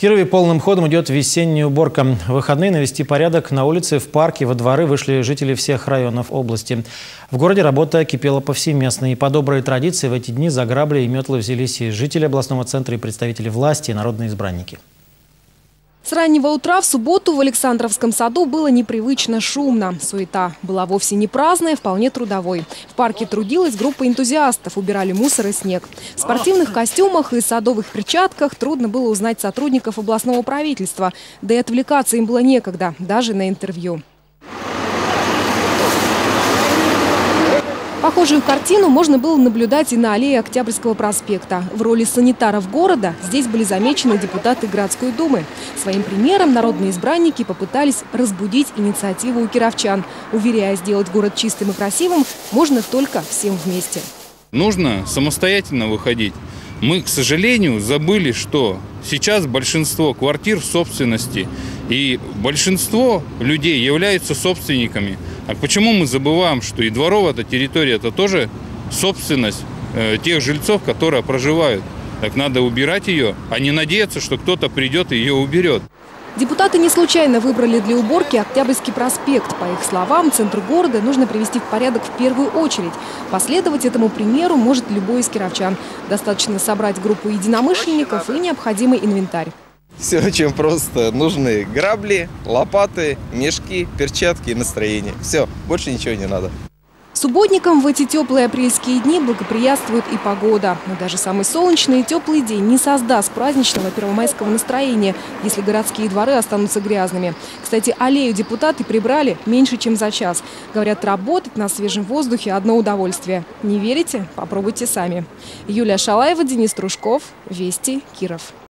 Кирове полным ходом идет весенняя уборка. В выходные навести порядок на улице, в парке, во дворы вышли жители всех районов области. В городе работа кипела повсеместно. И по доброй традиции в эти дни за грабли и метлы взялись и жители областного центра, и представители власти, и народные избранники. С раннего утра в субботу в Александровском саду было непривычно шумно. Суета была вовсе не праздная, вполне трудовой. В парке трудилась группа энтузиастов, убирали мусор и снег. В спортивных костюмах и садовых перчатках трудно было узнать сотрудников областного правительства. Да и отвлекаться им было некогда, даже на интервью. Похожую картину можно было наблюдать и на аллее Октябрьского проспекта. В роли санитаров города здесь были замечены депутаты городской думы. Своим примером народные избранники попытались разбудить инициативу у кировчан, уверяя, сделать город чистым и красивым можно только всем вместе. Нужно самостоятельно выходить. Мы, к сожалению, забыли, что сейчас большинство квартир в собственности, и большинство людей являются собственниками. А почему мы забываем, что и дворовая территория – это тоже собственность тех жильцов, которые проживают? Так надо убирать ее, а не надеяться, что кто-то придет и ее уберет. Депутаты не случайно выбрали для уборки Октябрьский проспект. По их словам, центр города нужно привести в порядок в первую очередь. Последовать этому примеру может любой из кировчан. Достаточно собрать группу единомышленников и необходимый инвентарь. Все очень просто. Нужны грабли, лопаты, мешки, перчатки и настроение. Все, больше ничего не надо. Субботникам в эти теплые апрельские дни благоприятствует и погода. Но даже самый солнечный и теплый день не создаст праздничного первомайского настроения, если городские дворы останутся грязными. Кстати, аллею депутаты прибрали меньше, чем за час. Говорят, работать на свежем воздухе – одно удовольствие. Не верите? Попробуйте сами. Юлия Шалаева, Денис Трушков. Вести, Киров.